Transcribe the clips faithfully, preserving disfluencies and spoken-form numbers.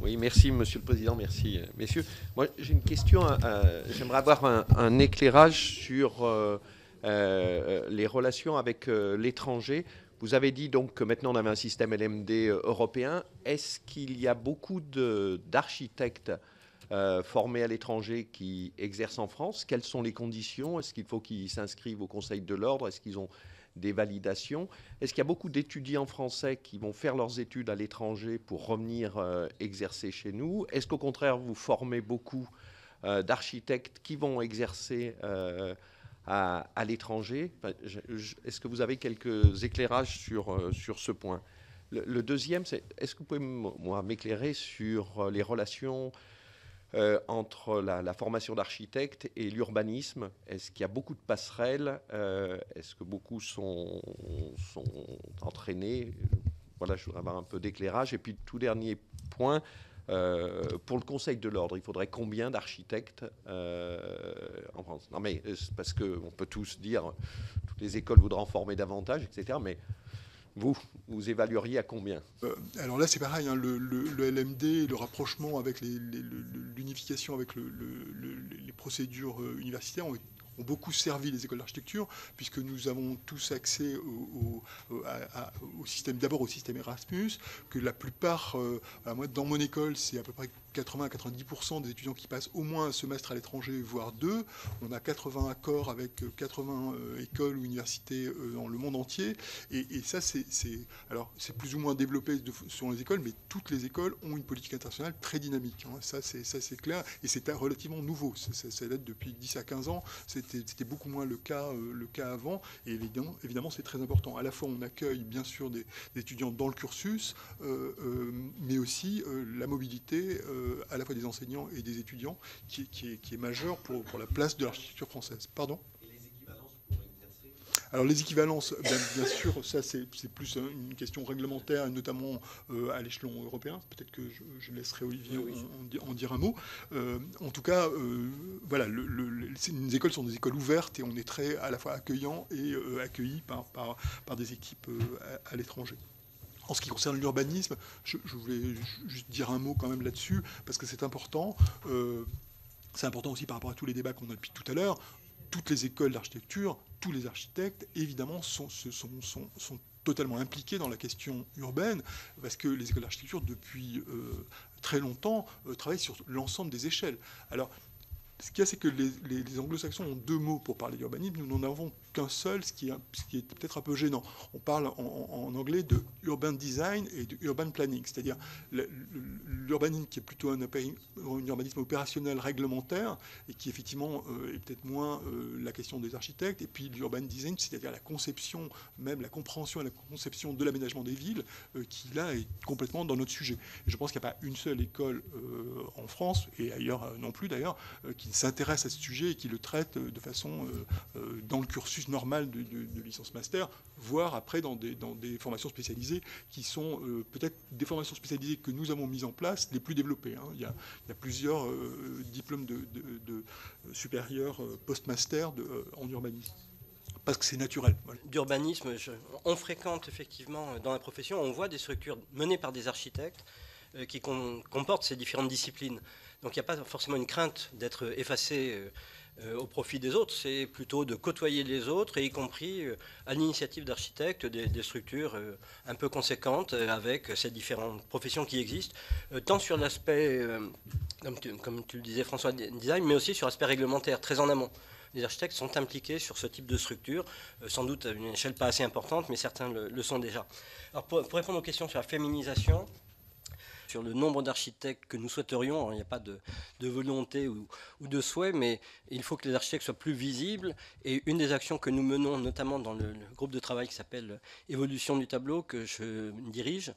Oui, merci Monsieur le Président, merci messieurs. Moi, j'ai une question. Euh, J'aimerais avoir un, un éclairage sur euh, euh, les relations avec euh, l'étranger. Vous avez dit donc que maintenant on avait un système L M D européen. Est-ce qu'il y a beaucoup d'architectes euh, formés à l'étranger qui exercent en France? Quelles sont les conditions? Est-ce qu'il faut qu'ils s'inscrivent au Conseil de l'Ordre? Est-ce qu'ils ont des validations? Est-ce qu'il y a beaucoup d'étudiants français qui vont faire leurs études à l'étranger pour revenir euh, exercer chez nous? Est-ce qu'au contraire, vous formez beaucoup euh, d'architectes qui vont exercer euh, à, à l'étranger? Enfin, est-ce que vous avez quelques éclairages sur, euh, sur ce point? Le, le deuxième, c'est est-ce que vous pouvez m'éclairer sur les relations Euh, entre la, la formation d'architecte et l'urbanisme? Est-ce qu'il y a beaucoup de passerelles? euh, Est-ce que beaucoup sont, sont entraînés? Voilà, je voudrais avoir un peu d'éclairage. Et puis, tout dernier point, euh, pour le Conseil de l'Ordre, il faudrait combien d'architectes euh, en France? Non, mais c'est parce qu'on peut tous dire, toutes les écoles voudraient en former davantage, et cetera. Mais vous, vous évalueriez à combien? euh, Alors là, c'est pareil, hein, le, le, le L M D, le rapprochement avec l'unification avec le, le, les procédures universitaires ont, ont beaucoup servi les écoles d'architecture, puisque nous avons tous accès au, au, à, à, au système, d'abord au système Erasmus, que la plupart, euh, moi, dans mon école, c'est à peu près quatre-vingts à quatre-vingt-dix pour cent des étudiants qui passent au moins un semestre à l'étranger, voire deux. On a quatre-vingts accords avec quatre-vingts euh, écoles ou universités euh, dans le monde entier. Et, et ça, c'est alors c'est plus ou moins développé de, selon les écoles, mais toutes les écoles ont une politique internationale très dynamique. Hein. Ça, c'est clair. Et c'est relativement nouveau. Ça, ça, ça date depuis dix à quinze ans. C'était beaucoup moins le cas, euh, le cas avant. Et évidemment, évidemment c'est très important. À la fois, on accueille bien sûr des, des étudiants dans le cursus, euh, euh, mais aussi euh, la mobilité euh, à la fois des enseignants et des étudiants qui, qui, est, qui est majeure pour, pour la place de l'architecture française. Pardon ? Et les équivalences pour exercer ? Alors les équivalences, bien, bien sûr, ça c'est plus une question réglementaire, notamment euh, à l'échelon européen. Peut-être que je, je laisserai Olivier oui, oui. En, en dire un mot. Euh, en tout cas, euh, voilà, le, le, les écoles sont des écoles ouvertes et on est très à la fois accueillant et euh, accueillis par, par, par des équipes euh, à, à l'étranger. En ce qui concerne l'urbanisme, je, je voulais juste dire un mot quand même là-dessus, parce que c'est important. Euh, c'est important aussi par rapport à tous les débats qu'on a depuis tout à l'heure. Toutes les écoles d'architecture, tous les architectes, évidemment, sont, sont, sont, sont totalement impliqués dans la question urbaine, parce que les écoles d'architecture, depuis euh, très longtemps, euh, travaillent sur l'ensemble des échelles. Alors, ce qu'il y a, c'est que les, les, les anglo-saxons ont deux mots pour parler d'urbanisme. Nous n'en avons qu'un seul, ce qui est, est peut-être un peu gênant. On parle en, en anglais de urban design et de urban planning, c'est-à-dire l'urbanisme qui est plutôt un, un urbanisme opérationnel réglementaire et qui effectivement euh, est peut-être moins euh, la question des architectes, et puis l'urban design, c'est-à-dire la conception, même la compréhension et la conception de l'aménagement des villes, euh, qui là est complètement dans notre sujet. Et je pense qu'il n'y a pas une seule école euh, en France, et ailleurs euh, non plus d'ailleurs, euh, qui s'intéresse à ce sujet et qui le traite de façon euh, euh, dans le cursus normal de, de, de licence master, voire après dans des, dans des formations spécialisées qui sont euh, peut-être des formations spécialisées que nous avons mises en place les plus développées. Hein. Il, y a, il y a plusieurs euh, diplômes de, de, de supérieurs euh, post-master euh, en urbanisme. Parce que c'est naturel. Voilà. D'urbanisme, on fréquente effectivement dans la profession, on voit des structures menées par des architectes euh, qui com comportent ces différentes disciplines. Donc il n'y a pas forcément une crainte d'être effacé euh, au profit des autres, c'est plutôt de côtoyer les autres, et y compris euh, à l'initiative d'architectes, des, des structures euh, un peu conséquentes euh, avec ces différentes professions qui existent, euh, tant sur l'aspect, euh, comme, comme tu le disais François, design, mais aussi sur l'aspect réglementaire, très en amont. Les architectes sont impliqués sur ce type de structure, euh, sans doute à une échelle pas assez importante, mais certains le, le sont déjà. Alors pour, pour répondre aux questions sur la féminisation, sur le nombre d'architectes que nous souhaiterions, il n'y a pas de, de volonté ou, ou de souhait, mais il faut que les architectes soient plus visibles. Et une des actions que nous menons, notamment dans le, le groupe de travail qui s'appelle Évolution du tableau, que je dirige,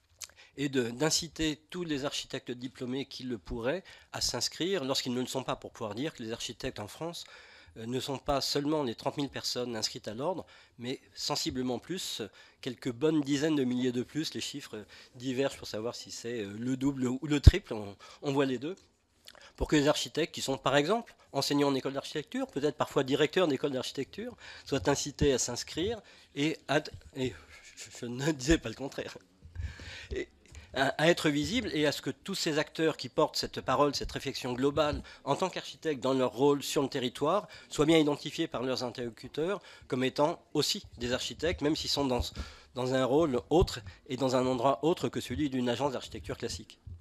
est d'inciter tous les architectes diplômés qui le pourraient à s'inscrire, lorsqu'ils ne le sont pas, pour pouvoir dire que les architectes en France ne sont pas seulement les trente mille personnes inscrites à l'ordre, mais sensiblement plus, quelques bonnes dizaines de milliers de plus. Les chiffres divergent pour savoir si c'est le double ou le triple, on, on voit les deux, pour que les architectes qui sont par exemple enseignants en école d'architecture, peut-être parfois directeurs d'école d'architecture, soient incités à s'inscrire, et, et je, je ne disais pas le contraire. Et, à, à être visible et à ce que tous ces acteurs qui portent cette parole, cette réflexion globale en tant qu'architectes dans leur rôle sur le territoire soient bien identifiés par leurs interlocuteurs comme étant aussi des architectes, même s'ils sont dans, dans un rôle autre et dans un endroit autre que celui d'une agence d'architecture classique.